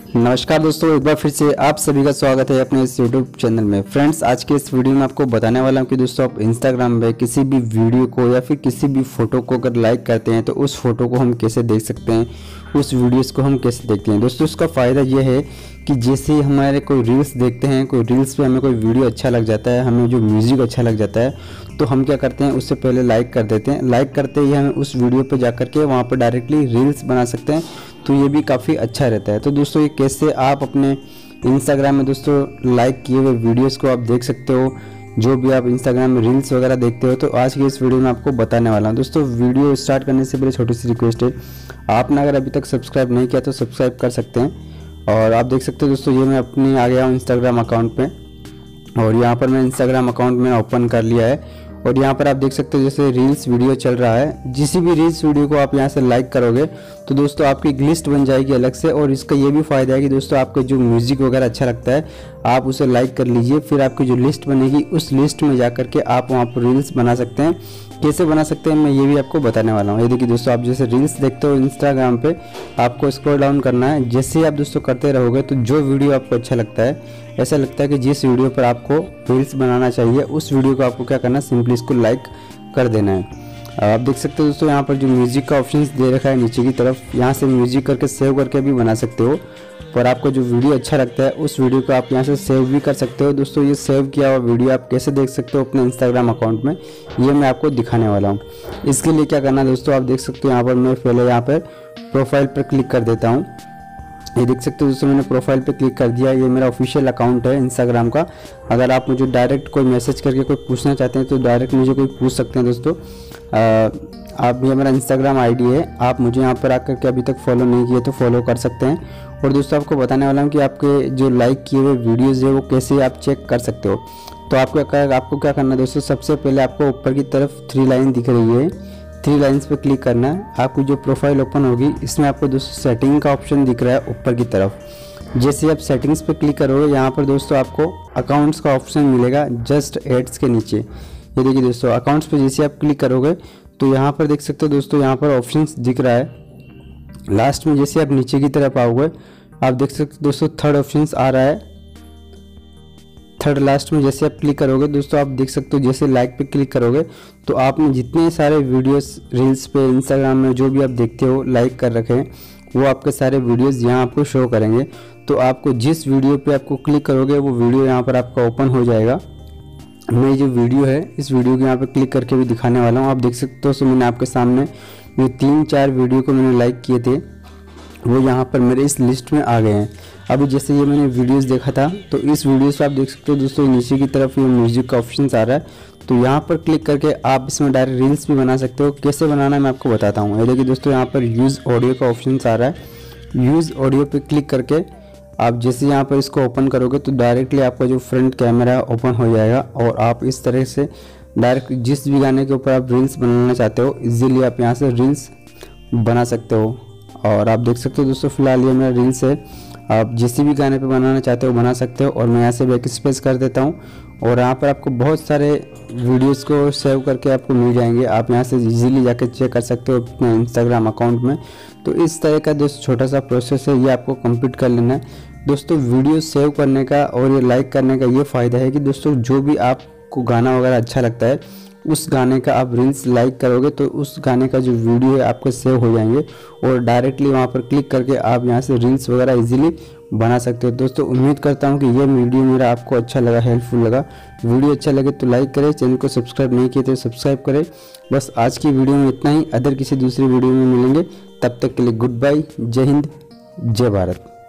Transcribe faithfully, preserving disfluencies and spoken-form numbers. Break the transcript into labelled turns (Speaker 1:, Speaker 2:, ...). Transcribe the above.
Speaker 1: नमस्कार दोस्तों, एक बार फिर से आप सभी का स्वागत है अपने इस यूट्यूब चैनल में। फ्रेंड्स, आज के इस वीडियो में आपको बताने वाला हूं कि दोस्तों आप इंस्टाग्राम में किसी भी वीडियो को या फिर किसी भी फ़ोटो को अगर लाइक करते हैं तो उस फोटो को हम कैसे देख सकते हैं, उस वीडियोस को हम कैसे देखते हैं। दोस्तों उसका फ़ायदा ये है कि जैसे ही हमारे कोई रील्स देखते हैं, कोई रील्स पे हमें कोई वीडियो अच्छा लग जाता है, हमें जो म्यूज़िक अच्छा लग जाता है, तो हम क्या करते हैं, उससे पहले लाइक कर देते हैं। लाइक करते ही हमें उस वीडियो पे जा कर के वहाँ पर डायरेक्टली रील्स बना सकते हैं, तो ये भी काफ़ी अच्छा रहता है। तो दोस्तों ये कैसे आप अपने इंस्टाग्राम में दोस्तों लाइक किए हुए वीडियोस को आप देख सकते हो, जो भी आप इंस्टाग्राम में रील्स वगैरह देखते हो, तो आज की इस वीडियो में आपको बताने वाला हूँ। दोस्तों वीडियो स्टार्ट करने से पहले छोटी सी रिक्वेस्ट है, आपने अगर अभी तक सब्सक्राइब नहीं किया तो सब्सक्राइब कर सकते हैं। और आप देख सकते हो दोस्तों, ये मैं अपनी आ गया हूँ इंस्टाग्राम अकाउंट पे, और यहाँ पर मैं इंस्टाग्राम अकाउंट में ओपन कर लिया है। और यहाँ पर आप देख सकते हो जैसे रील्स वीडियो चल रहा है, जिस भी रील्स वीडियो को आप यहाँ से लाइक करोगे तो दोस्तों आपकी एक लिस्ट बन जाएगी अलग से। और इसका ये भी फ़ायदा है कि दोस्तों आपको जो म्यूज़िक वगैरह अच्छा लगता है आप उसे लाइक कर लीजिए, फिर आपकी जो लिस्ट बनेगी उस लिस्ट में जा कर के आप वहाँ पर रील्स बना सकते हैं। कैसे बना सकते हैं मैं ये भी आपको बताने वाला हूँ। ये देखिए दोस्तों, आप जैसे रील्स देखते हो इंस्टाग्राम पे, आपको स्क्रॉल डाउन करना है। जैसे ही आप दोस्तों करते रहोगे तो जो वीडियो आपको अच्छा लगता है, ऐसा लगता है कि जिस वीडियो पर आपको रील्स बनाना चाहिए, उस वीडियो को आपको क्या करना है, सिंपली इसको लाइक कर देना है। आप देख सकते हो दोस्तों, यहाँ पर जो म्यूज़िक का ऑप्शन दे रखा है नीचे की तरफ, यहाँ से म्यूज़िक करके सेव करके भी बना सकते हो। पर आपको जो वीडियो अच्छा लगता है उस वीडियो को आप यहाँ से सेव भी कर सकते हो। दोस्तों ये सेव किया हुआ वीडियो आप कैसे देख सकते हो अपने इंस्टाग्राम अकाउंट में, ये मैं आपको दिखाने वाला हूँ। इसके लिए क्या करना है दोस्तों, आप देख सकते हो यहाँ पर मैं पहले यहाँ पर प्रोफाइल पर क्लिक कर देता हूँ। ये देख सकते हो दोस्तों, मैंने प्रोफाइल पे क्लिक कर दिया। ये मेरा ऑफिशियल अकाउंट है इंस्टाग्राम का। अगर आप मुझे डायरेक्ट कोई मैसेज करके कोई पूछना चाहते हैं तो डायरेक्ट मुझे कोई पूछ सकते हैं दोस्तों। आ, आप ये मेरा इंस्टाग्राम आईडी है, आप मुझे यहाँ पर आकर के अभी तक फॉलो नहीं किए तो फॉलो कर सकते हैं। और दोस्तों आपको बताने वाला हूँ कि आपके जो लाइक किए हुए वीडियोज़ है वो कैसे आप चेक कर सकते हो। तो आपको क्या आपको क्या करना है दोस्तों, सबसे पहले आपको ऊपर की तरफ थ्री लाइन दिख रही है, थ्री लाइंस पे क्लिक करना है। आपकी जो प्रोफाइल ओपन होगी इसमें आपको दोस्तों सेटिंग का ऑप्शन दिख रहा है ऊपर की तरफ। जैसे आप सेटिंग्स पे क्लिक करोगे, यहाँ पर दोस्तों आपको अकाउंट्स का ऑप्शन मिलेगा जस्ट एड्स के नीचे। ये देखिए दोस्तों, अकाउंट्स पे जैसे आप क्लिक करोगे तो यहाँ पर देख सकते हो दोस्तों, यहाँ पर ऑप्शंस दिख रहा है। लास्ट में जैसे आप नीचे की तरफ आओगे, आप देख सकते हो दोस्तों थर्ड ऑप्शंस आ रहा है। थर्ड लास्ट में जैसे आप क्लिक करोगे दोस्तों, आप देख सकते हो जैसे लाइक पे क्लिक करोगे तो आपने जितने सारे वीडियोस रील्स पे इंस्टाग्राम में जो भी आप देखते हो लाइक कर रखे हैं, वो आपके सारे वीडियोस यहाँ आपको शो करेंगे। तो आपको जिस वीडियो पे आपको क्लिक करोगे वो वीडियो यहाँ पर आपका ओपन हो जाएगा। मैं जो वीडियो है इस वीडियो के यहाँ पे क्लिक करके भी दिखाने वाला हूँ। आप देख सकते हो, सो मैंने आपके सामने जो तीन चार वीडियो को मैंने लाइक किए थे वो यहाँ पर मेरे इस लिस्ट में आ गए हैं। अभी जैसे ये मैंने वीडियोस देखा था तो इस वीडियोस पे आप देख सकते हो दोस्तों, नीचे की तरफ ये म्यूज़िक का ऑप्शन आ रहा है, तो यहाँ पर क्लिक करके आप इसमें डायरेक्ट रील्स भी बना सकते हो। कैसे बनाना है मैं आपको बताता हूँ। ये देखिए दोस्तों, यहाँ पर यूज़ ऑडियो का ऑप्शन आ रहा है। यूज़ ऑडियो पे क्लिक करके आप जैसे यहाँ पर इसको ओपन करोगे तो डायरेक्टली आपका जो फ्रंट कैमरा है ओपन हो जाएगा, और आप इस तरह से डायरेक्ट जिस भी गाने के ऊपर आप रील्स बनाना चाहते हो ईजिली आप यहाँ से रील्स बना सकते हो। और आप देख सकते हो दोस्तों, फिलहाल ये मेरा रील्स है, आप जिस भी गाने पे बनाना चाहते हो बना सकते हो। और मैं यहाँ से बैक स्पेस कर देता हूँ, और यहाँ पर आपको बहुत सारे वीडियोस को सेव करके आपको मिल जाएंगे। आप यहाँ से इजीली जाके चेक कर सकते हो अपने इंस्टाग्राम अकाउंट में। तो इस तरह का दोस्तों छोटा सा प्रोसेस है, ये आपको कंप्लीट कर लेना है। दोस्तों वीडियो सेव करने का और ये लाइक करने का ये फ़ायदा है कि दोस्तों जो भी आपको गाना वगैरह अच्छा लगता है उस गाने का आप रील्स लाइक करोगे तो उस गाने का जो वीडियो है आपको सेव हो जाएंगे, और डायरेक्टली वहाँ पर क्लिक करके आप यहाँ से रील्स वगैरह इजीली बना सकते हो। दोस्तों उम्मीद करता हूँ कि ये वीडियो मेरा आपको अच्छा लगा, हेल्पफुल लगा। वीडियो अच्छा लगे तो लाइक करें, चैनल को सब्सक्राइब नहीं किए तो सब्सक्राइब करें। बस आज की वीडियो में इतना ही, अदर किसी दूसरी वीडियो में मिलेंगे, तब तक के लिए गुड बाय, जय हिंद, जय भारत।